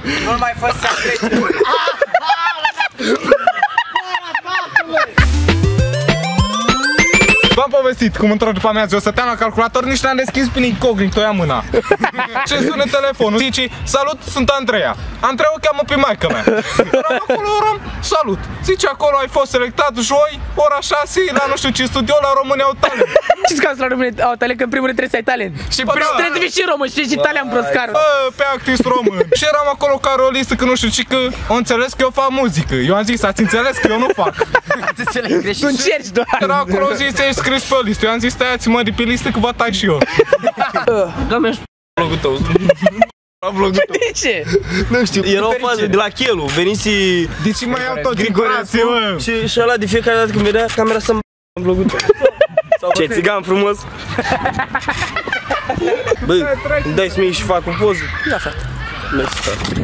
Nu mai fost să trece. V-am povestit cum într-o după amiază eu stăteam la calculator, nici n-am deschis prin incognito, ia mâna. Ce sună telefonul? Zice, salut, sunt Andreea. Andreea o cheamă pe maică mea. Eram acolo, salut. Zice, acolo ai fost selectat joi, ora 6, la nu știu ce studio, la România au talent. Ce-ți cauți la România au talent? Că în primul rând trebuie să ai talent. Și trebuie să fii și român, știi, și italian proscarul. Pe actrice român. Și eram acolo ca rolistă, că nu știu ce, că o înțeles că eu fac muzică. Eu am zis, ați înțeles că eu nu fac. Tu încerci doar. Era acolo, zis, ești scris pe listă. Eu am zis, stai-ați-mă de pe listă că vă tai și eu. Doamne, Vlogul tău. de ce? Nu știu. Era o fază de la Chelu. Venise De ce mai iau tot Grigorețe, mă? Și ăla de fiecare dată când vedea camera să-mi în vlogul tău. Ce țigan frumos. Bă, îmi dai mie și fac o poză? Da, frate. Mersi, frate.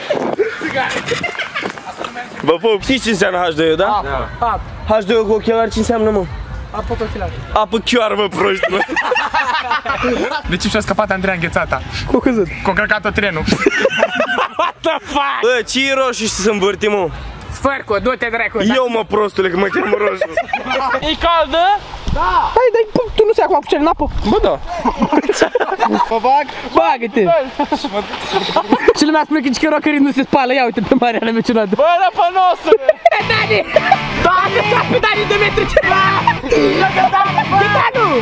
Vă pup. Știți ce înseamnă H2O, da? Apă. H2O cu ochelari ce înseamnă, mă? Apă cu ochelari. Apă chioară, mă, proști, mă. De ce și-a scăpat Andreea înghețata? Cu căzut. Cu-a călcat-o trenul. What the fuck? Bă, ce e roșu și să învârti, mă? Sfărcu, du-te dracu. Eu, mă, prostule, că mă cheamă roșu. E caldă? Da. Hai, dai, tu nu se acum cu cel în apă. Bă, da. Mă bag? Bagă-te. Și lumea spune că nici rockerii nu se spală. Ia uite pe Mariana menționată. Bă, la panosul. Dani! Dani! Pe Dani de metru ceva! Gitanu!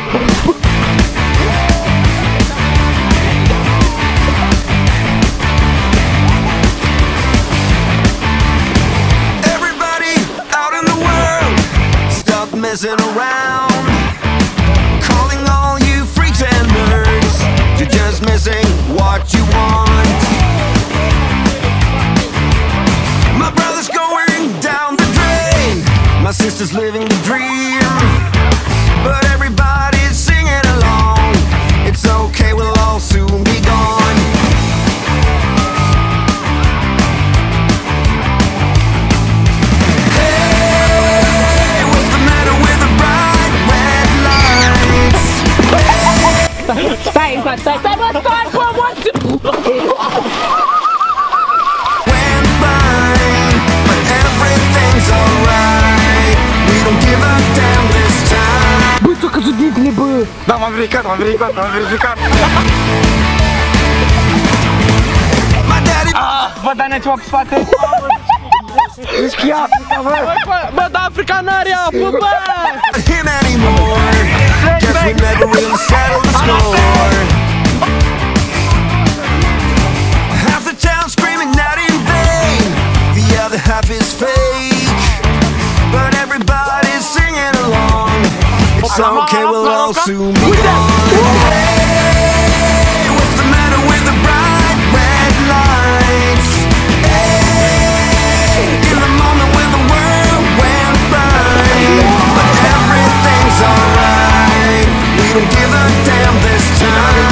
Everybody out in the world, stop messing around. Calling all you freaks and nerds, you're just missing what you want. My brother's going down the drain, my sister's living the dream, but everybody's singing along. It's okay, we'll all soon be gone. Hey, what's the matter with the bright red lights? Stai, bă, stai, bă, morți! Went by, but everything's alright. We don't give a damn this time. Bă, ți-o căzut dintele, bă! Da, m-am verificat. My daddy Bă, Dani, ceva pe spate? Bă, da, africanarea, bă! him anymore. Guess we never really settled the score. Half the town screaming out in vain, the other half is fake, but everybody's singing along. It's okay, we'll all soon be gone. Hey, what's the matter with the bright red lights? Hey, in the moment when the world went by, but everything's alright. We don't give a damn this time.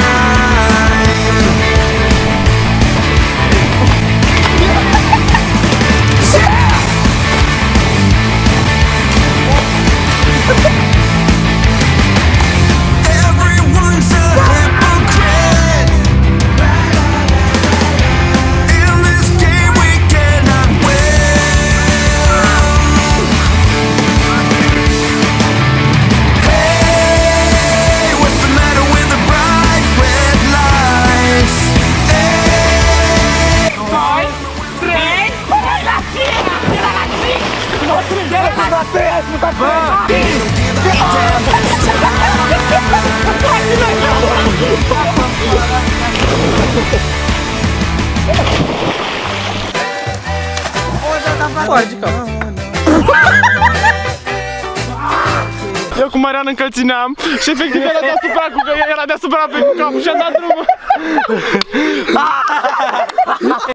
Everyone's a hypocrite. In this game we cannot win. Hey, what's the matter with the bright red lights? Hey. Eu cu Mariana încălțineam și efectiv era deasupra pe capul și-a dat drumul.